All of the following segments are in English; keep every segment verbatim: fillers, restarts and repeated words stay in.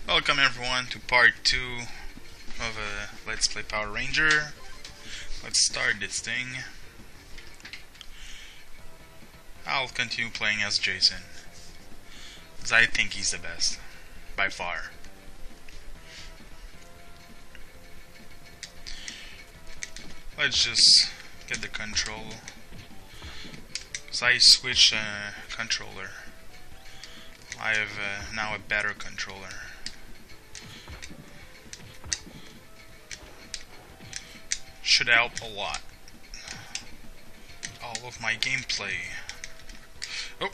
Welcome everyone to part two of a Let's Play Power Ranger. Let's start this thing. I'll continue playing as Jason, because I think he's the best, by far. Let's just get the control, because I switched uh, controller. I have uh, now a better controller. Should help a lot. All of my gameplay. Oh!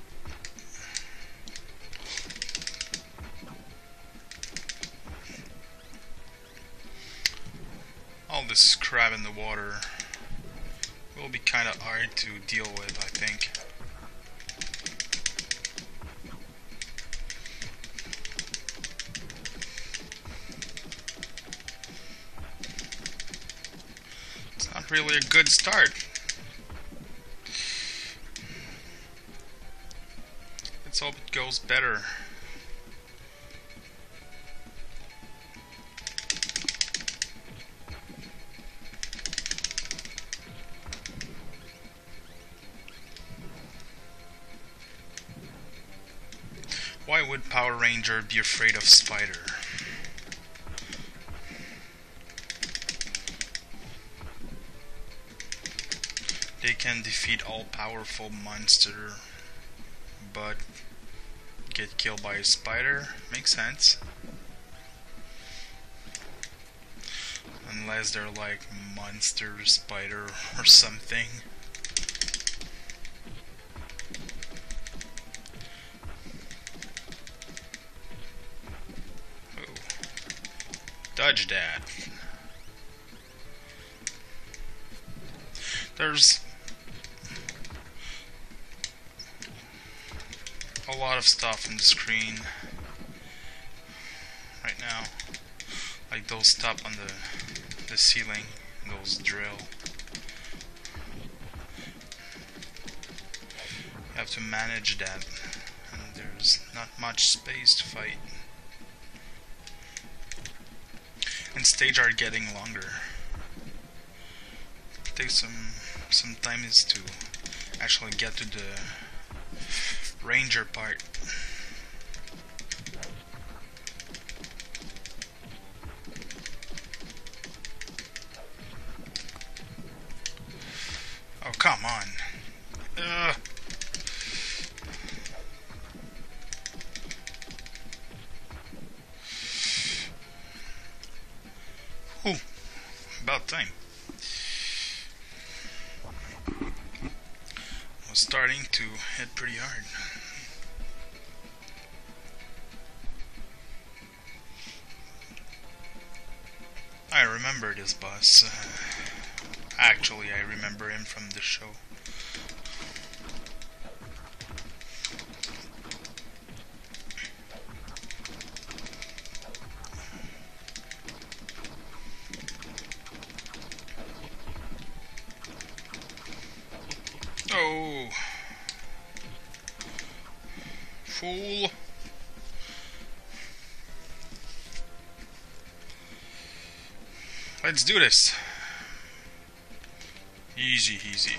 All this crab in the water will be kind of hard to deal with, I think. Not really a good start. Let's hope it goes better. Why would Power Ranger be afraid of Spider? They can defeat all powerful monster, but get killed by a spider? Makes sense. Unless they're like monster spider or something. Oh. Dodge that. There's a lot of stuff on the screen right now, like those stuff on the the ceiling, those drill. You have to manage that, and there's not much space to fight. And stages are getting longer. It takes some some time is to actually get to the Ranger part. Oh, come on. Ugh. Ooh, about time. Was starting to hit pretty hard. I remember this boss. Uh, actually, I remember him from the show. Oh, fool. Let's do this. Easy, easy.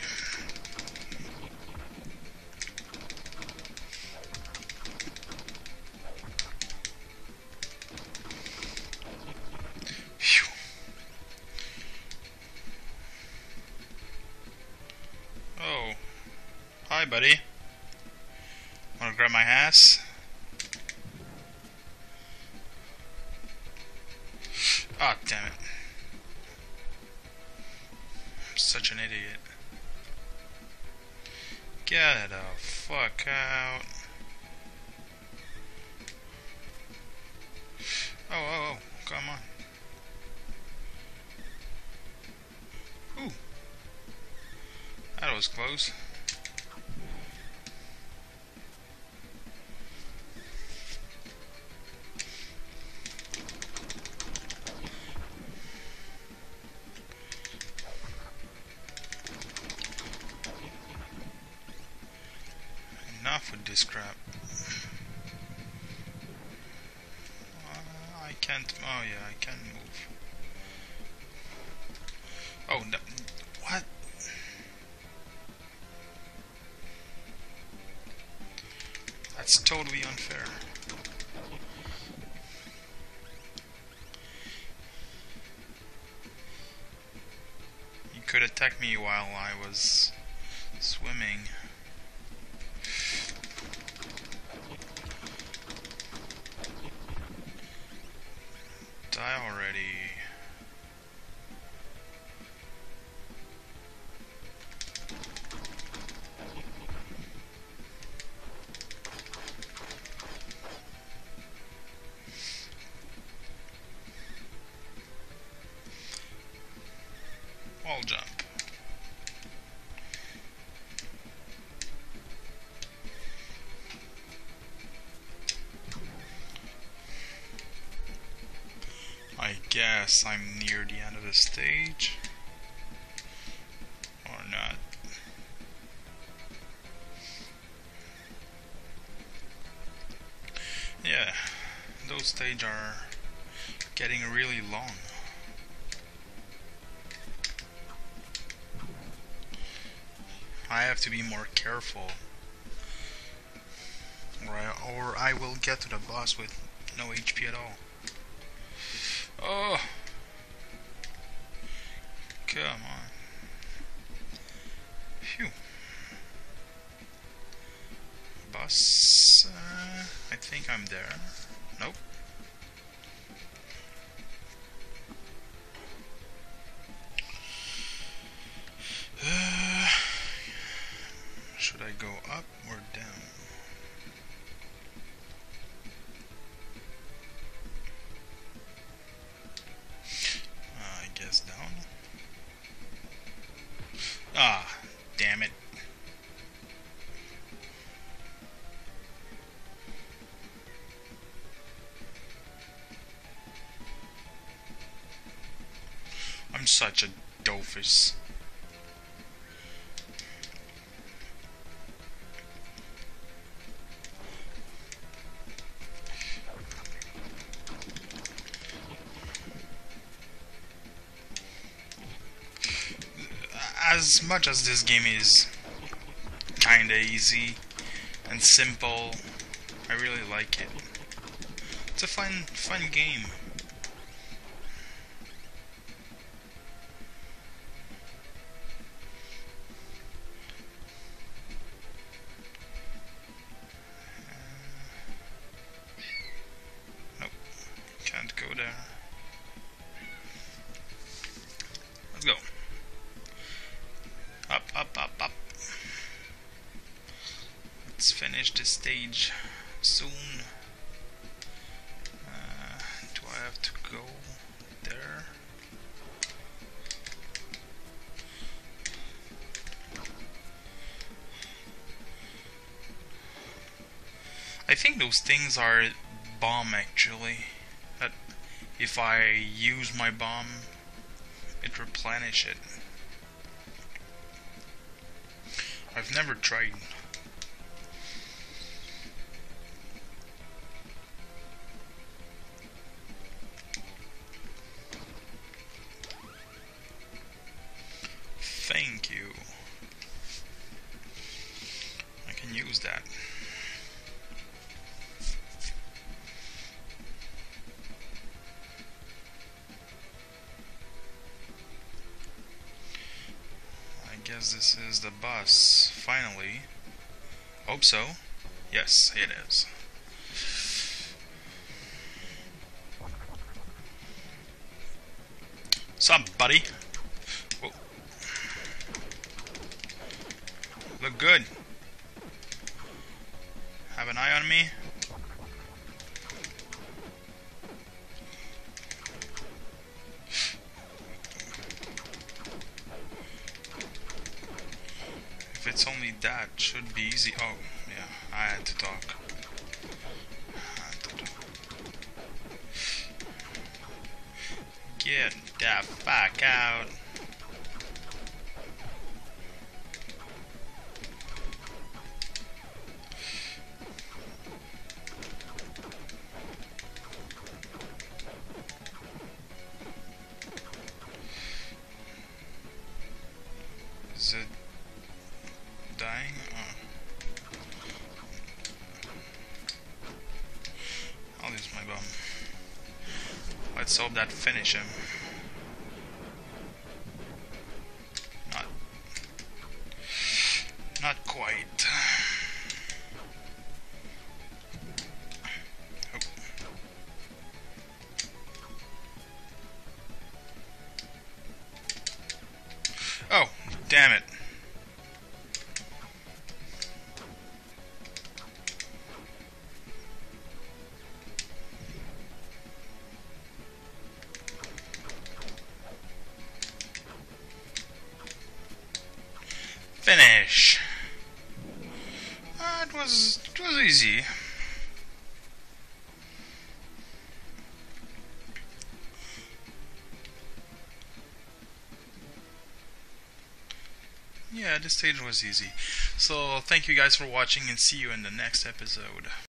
Phew. Oh. Hi, buddy. Wanna grab my ass? Ah, oh, damn it. I'm such an idiot. Get the fuck out. Oh, oh, oh, come on. Ooh. That was close. Enough with this crap. can't. Oh yeah, I can move. Oh no! What? That's totally unfair. You could attack me while I was swimming. Die already. Wall jump. I guess I'm near the end of the stage. Or not. Yeah, those stages are getting really long. I have to be more careful, or I, or I will get to the boss with no H P at all. Oh, come on. Phew. Boss, uh, I think I'm there. Nope. Uh, should I go up or down? Uh, I guess down. Ah, damn it. I'm such a doofus. As much as this game is kinda easy and simple, I really like it. It's a fun, fun game. Nope, can't go there. Let's go. Up, up, up, up. Let's finish this stage soon. Uh, do I have to go there? I think those things are bomb actually. That if I use my bomb, it replenish it. I've never tried. Thank you. I can use that. I guess this is the boss, finally. Hope so. Yes, it is. Sup, buddy? Whoa. Look good. Have an eye on me? If it's only that, should be easy. Oh, yeah, I had to talk. I had to talk. Get the fuck out. of them. Let's hope that finish him. Not, not quite. Oh. Oh, damn it. Finish. Uh, it was it was easy. Yeah, this stage was easy. So thank you guys for watching and see you in the next episode.